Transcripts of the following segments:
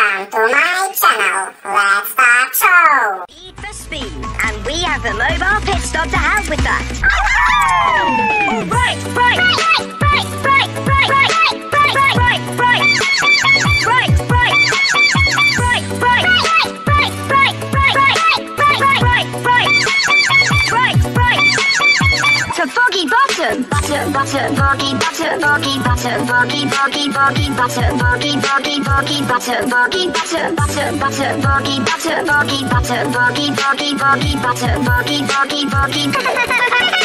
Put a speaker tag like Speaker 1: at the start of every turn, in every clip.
Speaker 1: Welcome to my channel. Let's start show.
Speaker 2: Need for speed, and we have the mobile pit stop to help with that. All right. To Foggy Bottom, butter, boggy, butter, boggy, butter, boggy, boggy, boggy, butter, boggy, boggy, boggy, butter, boggy, butter, boggy, butter, boggy, butter, boggy, boggy, boggy, butter, boggy, boggy, boggy.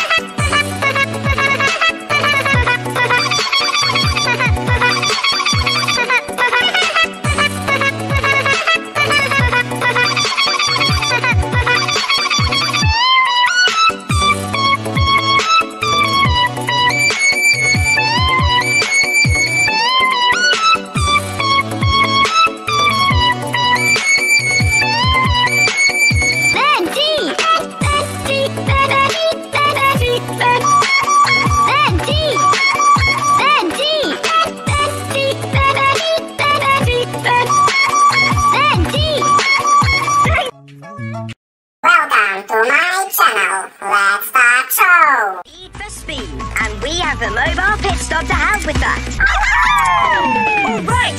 Speaker 1: Welcome to my channel. Let's start show.
Speaker 2: Need for speed, and we have the mobile pit stop to help with that. All right.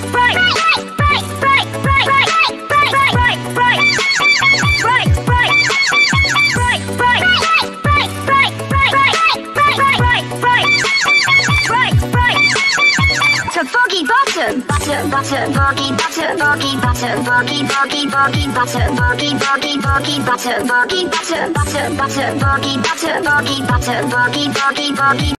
Speaker 2: To Foggy Bottom, butter, boggy, butter, boggy, butter, boggy, boggy, boggy, butter, boggy, boggy, boggy, butter, boggy, butter, boggy, butter, boggy, butter, boggy, boggy, boggy.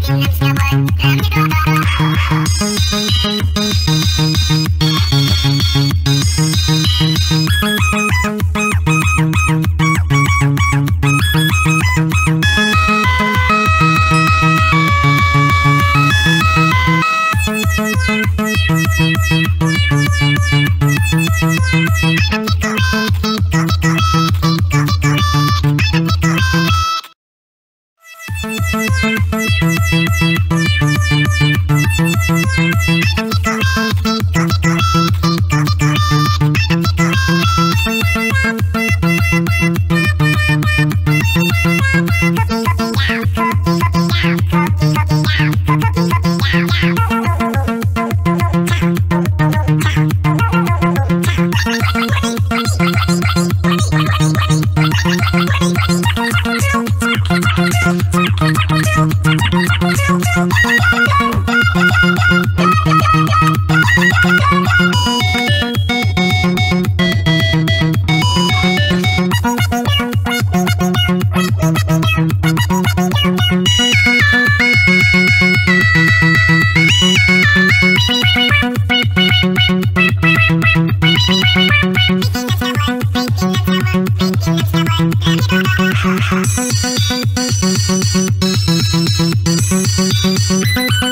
Speaker 1: Thank you.